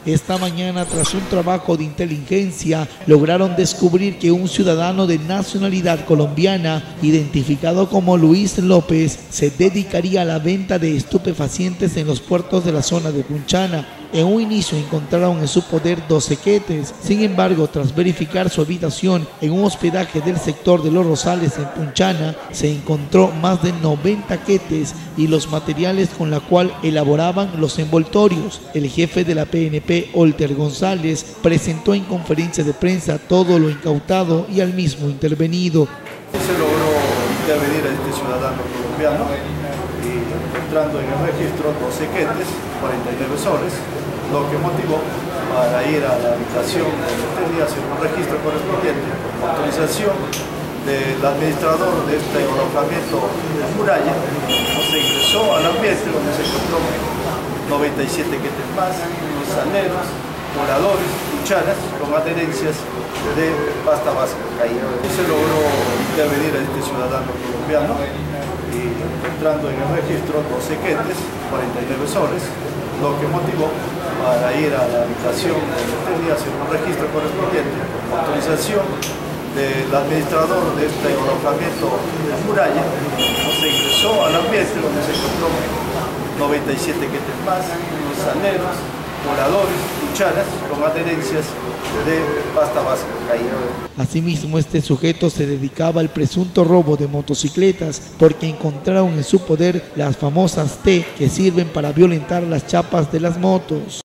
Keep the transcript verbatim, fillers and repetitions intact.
Esta mañana, tras un trabajo de inteligencia, lograron descubrir que un ciudadano de nacionalidad colombiana, identificado como Luis López, se dedicaría a la venta de estupefacientes en los puertos de la zona de Punchana. En un inicio encontraron en su poder doce quetes. Sin embargo, tras verificar su habitación en un hospedaje del sector de Los Rosales en Punchana, se encontró más de noventa quetes y los materiales con la cual elaboraban los envoltorios. El jefe de la P N P, Olter González, presentó en conferencia de prensa todo lo incautado y al mismo intervenido. Se logró intervenir a este ciudadano colombiano y encontrando en el registro doce quetes, cuarenta y nueve soles, lo que motivó para ir a la habitación donde tenía hacer un registro correspondiente con autorización del administrador de este alojamiento de muralla. Se ingresó al ambiente donde se encontró noventa y siete quetes más, saleros, moradores, cucharas con adherencias de pasta básica caída. Se logró intervenir a este ciudadano colombiano y encontrando en el registro doce quetes, cuarenta y nueve soles, lo que motivó para ir a la habitación donde tenía hacer un registro correspondiente con autorización del administrador de este alojamiento de muralla. Se ingresó al ambiente donde se encontró noventa y siete quetes más, saleros, moradores, cucharas con adherencias de pasta básica caída. Asimismo, este sujeto se dedicaba al presunto robo de motocicletas porque encontraron en su poder las famosas T que sirven para violentar las chapas de las motos.